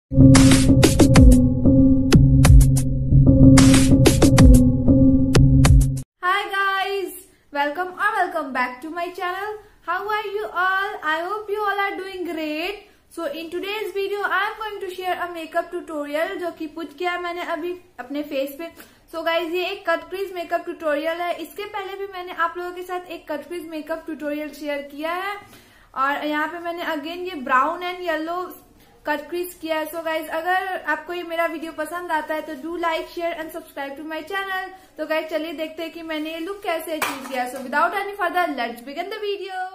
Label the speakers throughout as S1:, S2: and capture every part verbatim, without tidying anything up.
S1: Hi guys, welcome or welcome back to my channel. How are you all? I hope you all are doing great. So in today's video I am going to share a makeup tutorial जो कि put किया मैंने अभी अपने face पे. सो so guys ये एक cut crease makeup tutorial है. इसके पहले भी मैंने आप लोगों के साथ एक cut crease makeup tutorial share किया है और यहाँ पे मैंने अगेन ये brown and yellow cut crease किया है. सो गाइज अगर आपको ये मेरा वीडियो पसंद आता है तो do like share and subscribe to my channel. तो गाइज चलिए देखते हैं कि मैंने ये लुक कैसे अचीव किया. So without any further let's begin the video.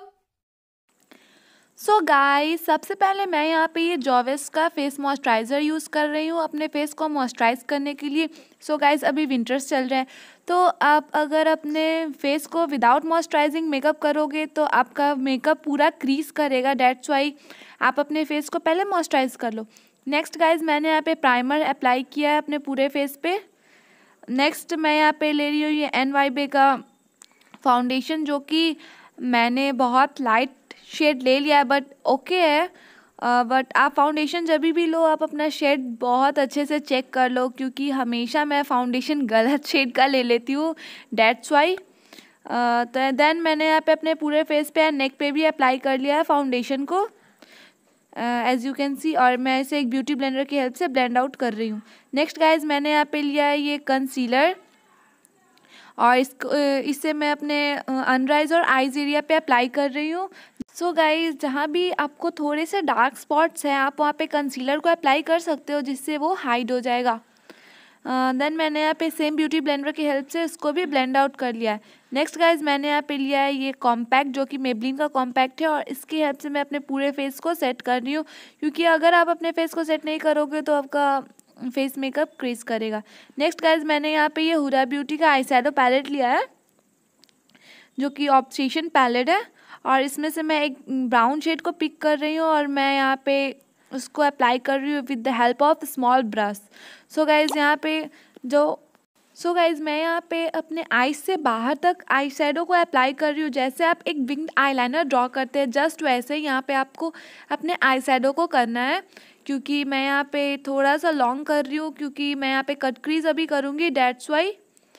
S2: So so guys सबसे पहले मैं यहाँ पे ये जॉवेस का फेस मॉइस्चराइज़र यूज़ कर रही हूँ अपने फेस को मॉइस्चराइज़ करने के लिए. सो so गाइस अभी विंटर्स चल रहे हैं तो आप अगर अपने फेस को विदाउट मॉइस्चराइजिंग मेकअप करोगे तो आपका मेकअप पूरा क्रीज करेगा. डेट्स वाई आप अपने फेस को पहले मॉइस्चराइज कर लो. नेक्स्ट गाइज मैंने यहाँ पे प्राइमर अप्लाई किया है अपने पूरे फेस पे. नेक्स्ट मैं यहाँ पे ले रही हूँ ये एन वाई बी का फाउंडेशन जो कि मैंने बहुत लाइट शेड ले लिया है बट ओके है. बट uh, आप फाउंडेशन जब भी लो आप अपना शेड बहुत अच्छे से चेक कर लो क्योंकि हमेशा मैं फाउंडेशन गलत शेड का ले लेती हूँ. डेट्स वाई तो देन मैंने यहाँ पे अपने पूरे फेस पे नेक पे भी अप्लाई कर लिया है फाउंडेशन को एज यू कैन सी. और मैं इसे एक ब्यूटी ब्लेंडर की हेल्प से ब्लेंड आउट कर रही हूँ. नेक्स्ट गाइज मैंने यहाँ पे लिया है ये कंसीलर और इसको इससे मैं अपने अंडर आइज और आइज एरिया पे अप्लाई कर रही हूँ. सो गाइज जहाँ भी आपको थोड़े से डार्क स्पॉट्स हैं आप वहाँ पे कंसीलर को अप्लाई कर सकते हो जिससे वो हाइड हो जाएगा. देन uh, मैंने यहाँ पे सेम ब्यूटी ब्लेंडर की हेल्प से इसको भी ब्लेंड आउट कर लिया है. नेक्स्ट गाइज मैंने यहाँ पे लिया है ये कॉम्पैक्ट जो कि मेबलिन का कॉम्पैक्ट है और इसकी हेल्प से मैं अपने पूरे फेस को सेट कर रही हूँ क्योंकि अगर आप अपने फेस को सेट नहीं करोगे तो आपका फेस मेकअप क्रीज करेगा. नेक्स्ट गाइज मैंने यहाँ पे ये हुडा ब्यूटी का आई शैडो पैलेट लिया है जो कि ऑब्सेशन पैलेट है और इसमें से मैं एक ब्राउन शेड को पिक कर रही हूँ और मैं यहाँ पे उसको अप्लाई कर रही हूँ with the help of small brush. So guys यहाँ पे जो सो गाइज मैं यहाँ पे अपने आईज से बाहर तक आई शैडो को अप्लाई कर रही हूँ. जैसे आप एक विंग्ड आईलाइनर ड्रॉ करते हैं जस्ट वैसे ही यहाँ पे आपको अपने आई शैडो को करना है क्योंकि मैं यहाँ पे थोड़ा सा लॉन्ग कर रही हूँ क्योंकि मैं यहाँ पे कट क्रीज अभी करूँगी. डेट्स वाई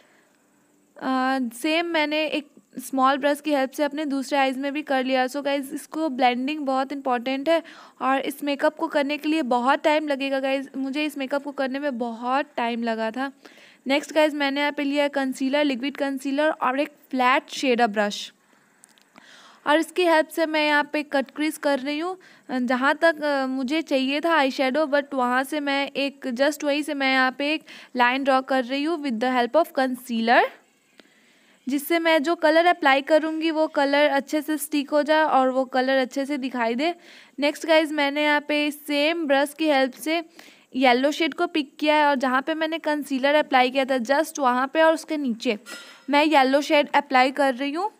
S2: सेम मैंने एक स्मॉल ब्रश की हेल्प से अपने दूसरे आइज़ में भी कर लिया. सो गाइज इसको ब्लेंडिंग बहुत इंपॉर्टेंट है और इस मेकअप को करने के लिए बहुत टाइम लगेगा. गाइज मुझे इस मेकअप को करने में बहुत टाइम लगा था. नेक्स्ट गाइज मैंने यहाँ पे लिया है कंसीलर, लिक्विड कंसीलर और एक फ्लैट शेडर ब्रश और इसकी हेल्प से मैं यहाँ पे कट क्रीज कर रही हूँ जहाँ तक मुझे चाहिए था आई शेडो बट वहाँ से मैं एक जस्ट वहीं से मैं यहाँ पे एक लाइन ड्रॉ कर रही हूँ with the help of concealer जिससे मैं जो कलर अप्लाई करूँगी वो कलर अच्छे से स्टिक हो जाए और वो कलर अच्छे से दिखाई दे. नेक्स्ट गाइज मैंने यहाँ पे सेम ब्रश की हेल्प से येलो शेड को पिक किया है और जहाँ पे मैंने कंसीलर अप्लाई किया था जस्ट वहाँ पे और उसके नीचे मैं येलो शेड अप्लाई कर रही हूँ.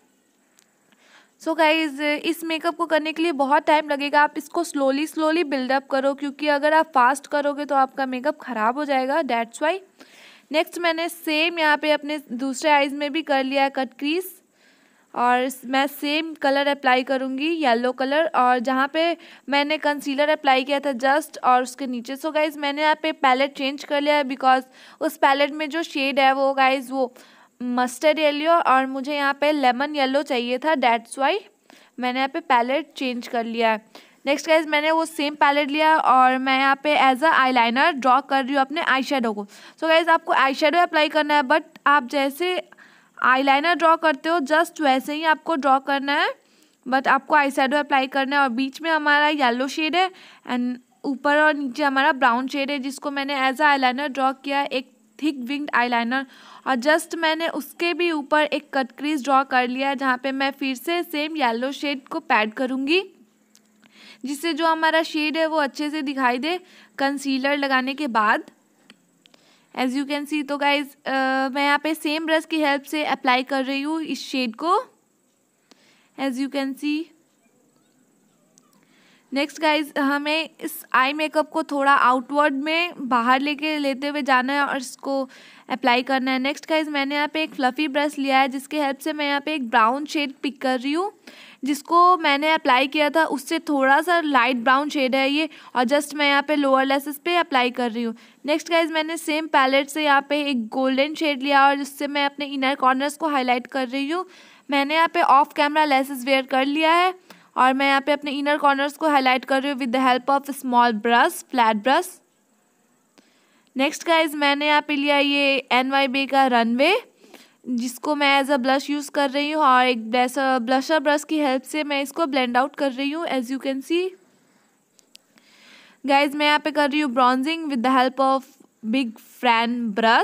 S2: सो गाइज इस मेकअप को करने के लिए बहुत टाइम लगेगा. आप इसको स्लोली स्लोली बिल्डअप करो क्योंकि अगर आप फास्ट करोगे तो आपका मेकअप ख़राब हो जाएगा. डेट्स वाई नेक्स्ट मैंने सेम यहाँ पे अपने दूसरे आइज़ में भी कर लिया है कट क्रीज और मैं सेम कलर अप्लाई करूँगी येलो कलर और जहाँ पे मैंने कंसीलर अप्लाई किया था जस्ट और उसके नीचे. सो गाइज मैंने यहाँ पे पैलेट चेंज कर लिया है बिकॉज उस पैलेट में जो शेड है वो गाइज वो मस्टर्ड येलो और मुझे यहाँ पे लेमन येलो चाहिए था. डेट्स वाई मैंने यहाँ पे पैलेट चेंज कर लिया है. नेक्स्ट गाइज मैंने वो सेम पैलेट लिया और मैं यहाँ पे एज अ आईलाइनर ड्रॉ कर रही हूँ अपने आई शेडो को. सो गाइज आपको आई शेडो अप्लाई करना है बट आप जैसे आईलाइनर ड्रॉ करते हो जस्ट वैसे ही आपको ड्रॉ करना है बट आपको आई शेडो अप्लाई करना है और बीच में हमारा येलो शेड है एंड ऊपर और नीचे हमारा ब्राउन शेड है जिसको मैंने एज अ आईलाइनर ड्रॉ किया एक थिक विंग्ड आईलाइनर और जस्ट मैंने उसके भी ऊपर एक कट क्रीज ड्रॉ कर लिया है जहाँ पे मैं फिर से सेम येलो शेड को पैड करूँगी जिससे जो हमारा शेड है वो अच्छे से दिखाई दे कंसीलर लगाने के बाद एज यू कैन सी. तो गाइज मैं यहाँ पे सेम ब्रश की हेल्प से अप्लाई कर रही हूँ इस शेड को as you can see. Next guys हमें इस आई मेकअप को थोड़ा आउटवर्ड में बाहर लेके लेते हुए जाना है और इसको अप्लाई करना है. नेक्स्ट गाइज मैंने यहाँ पे एक फ्लफ़ी ब्रश लिया है जिसके हेल्प से मैं यहाँ पे एक ब्राउन शेड पिक कर रही हूँ. जिसको मैंने अप्लाई किया था उससे थोड़ा सा लाइट ब्राउन शेड है ये, और जस्ट मैं यहाँ पे लोअर लेसेस पे अप्लाई कर रही हूँ। नेक्स्ट गाइज मैंने सेम पैलेट से यहाँ पे एक गोल्डन शेड लिया और जिससे मैं अपने इनर कॉर्नर्स को हाईलाइट कर रही हूँ। मैंने यहाँ पे ऑफ कैमरा लेसेस वेयर कर लिया है और मैं यहाँ पे अपने इनर कॉर्नर्स को हाईलाइट कर रही हूँ with the help of small brush, flat brush. Next guys मैंने यहाँ पे लिया ये एन वाई बी का रनवे, जिसको मैं एज अ ब्लश यूज़ कर रही हूँ और एक ब्लशर ब्रश की हेल्प से मैं इसको ब्लेंड आउट कर रही हूँ। As you can see guys मैं यहाँ पे कर रही हूँ bronzing with the help of big fan brush.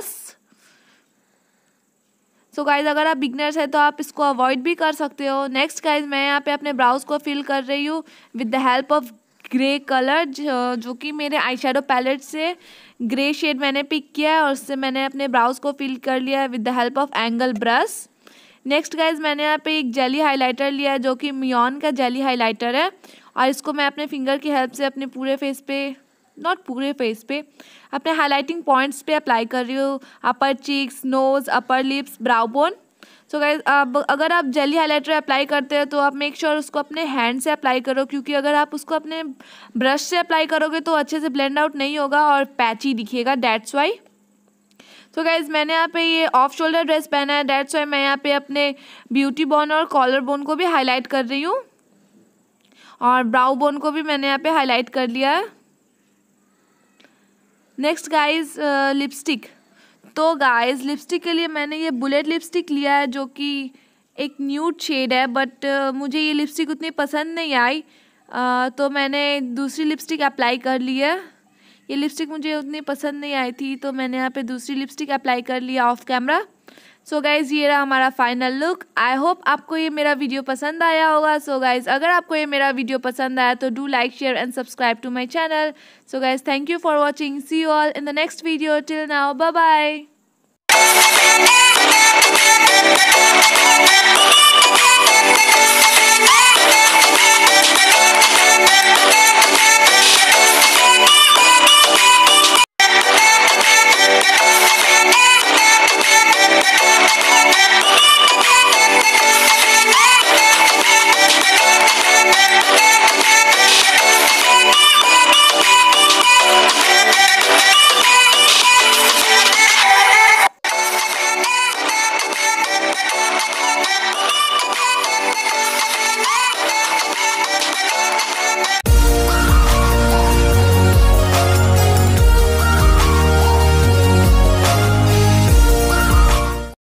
S2: So guys अगर आप बिगनर्स है तो आप इसको अवॉइड भी कर सकते हो। नेक्स्ट गाइज मैं यहाँ पे अपने ब्राउज को फिल कर रही हूँ with the help of grey colour, जो कि मेरे आई शेडो पैलेट से ग्रे शेड मैंने पिक किया है और उससे मैंने अपने ब्राउज को फिल कर लिया है with the help of angle brush. Next guys मैंने यहाँ पे एक जेली हाइलाइटर लिया है जो कि मियॉन का जेली हाइलाइटर है और इसको मैं अपने फिंगर की हेल्प से अपने पूरे फेस पे, नॉट पूरे फेस पे, अपने हाइलाइटिंग पॉइंट्स पे अप्लाई कर रही हूँ। Upper cheeks, nose, upper lips, brow bone. So guys अब अगर आप जेली हाइलाइटर अप्लाई करते हो तो आप मेक श्योर उसको अपने हैंड से अप्लाई करो, क्योंकि अगर आप उसको अपने ब्रश से अप्लाई करोगे तो अच्छे से ब्लेंड आउट नहीं होगा और पैची दिखेगा, दैट्स वाई। सो गाइज मैंने यहाँ पे ये ऑफ शोल्डर ड्रेस पहना है, दैट्स वाई मैं यहाँ पे अपने ब्यूटी बोन और कॉलर बोन को भी हाईलाइट कर रही हूँ और ब्राउ बोन को भी मैंने यहाँ पे हाईलाइट कर लिया है। Next guys lipstick. तो गाइज लिपस्टिक के लिए मैंने ये बुलेट लिपस्टिक लिया है जो कि एक न्यूड शेड है, बट uh, मुझे ये लिपस्टिक उतनी पसंद नहीं आई, uh, तो मैंने दूसरी लिपस्टिक अप्लाई कर ली है। ये लिपस्टिक मुझे उतनी पसंद नहीं आई थी तो मैंने यहाँ पे दूसरी लिपस्टिक अप्लाई कर लिया ऑफ कैमरा। सो गाइज़ ये रहा हमारा फाइनल लुक। आई होप आपको ये मेरा वीडियो पसंद आया होगा। सो गाइज़ अगर आपको ये मेरा वीडियो पसंद आया तो do like, share and subscribe to my channel. So guys thank you for watching, see you all in the next video, till now bye bye.